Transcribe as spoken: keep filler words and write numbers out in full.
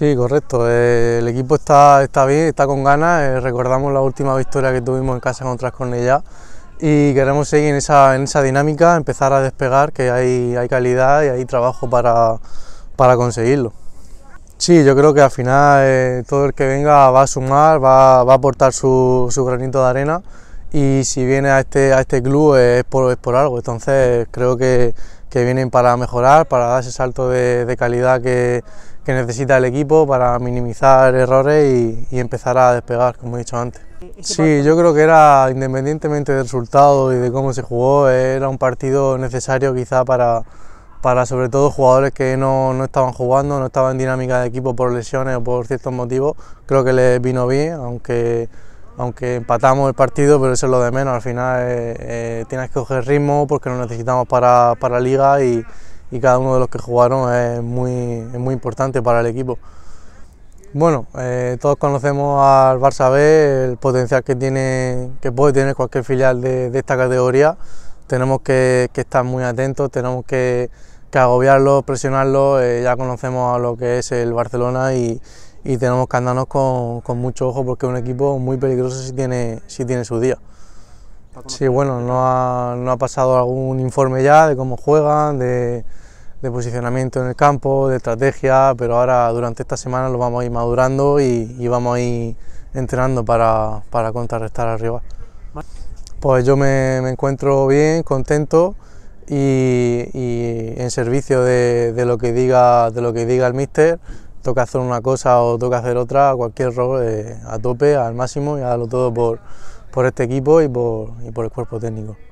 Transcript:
Sí, correcto. Eh, el equipo está, está bien, está con ganas. Eh, recordamos la última victoria que tuvimos en casa contra el Cornellá y queremos seguir en esa, en esa dinámica, empezar a despegar, que hay, hay calidad y hay trabajo para, para conseguirlo. Sí, yo creo que al final eh, todo el que venga va a sumar, va, va a aportar su, su granito de arena, y si viene a este, a este club es por, es por algo. Entonces creo que, que vienen para mejorar, para dar ese salto de, de calidad que, que necesita el equipo, para minimizar errores y, y empezar a despegar, como he dicho antes. Sí, yo creo que era, independientemente del resultado y de cómo se jugó, era un partido necesario quizá para, para sobre todo jugadores que no, no estaban jugando, no estaban en dinámica de equipo por lesiones o por ciertos motivos. Creo que les vino bien, aunque, aunque empatamos el partido, pero eso es lo de menos. Al final eh, eh, tienes que coger ritmo porque lo necesitamos para, para la liga, y, y cada uno de los que jugaron es muy, es muy importante para el equipo. Bueno, eh, todos conocemos al Barça B, el potencial que, tiene, que puede tener cualquier filial de, de esta categoría. Tenemos que, que estar muy atentos, tenemos que, que agobiarlo, presionarlo. Eh, ya conocemos a lo que es el Barcelona y, y tenemos que andarnos con, con mucho ojo, porque es un equipo muy peligroso si tiene, si tiene su día. Sí, bueno, no ha, no ha pasado algún informe ya de cómo juegan, de, de posicionamiento en el campo, de estrategia, pero ahora durante esta semana lo vamos a ir madurando y, y vamos a ir entrenando para, para contrarrestar al rival. Pues yo me, me encuentro bien, contento y, y en servicio de, de, lo que diga, de lo que diga el míster. Toca hacer una cosa o toca hacer otra, cualquier rol eh, a tope, al máximo, y a darlo todo por, por este equipo y por, y por el cuerpo técnico.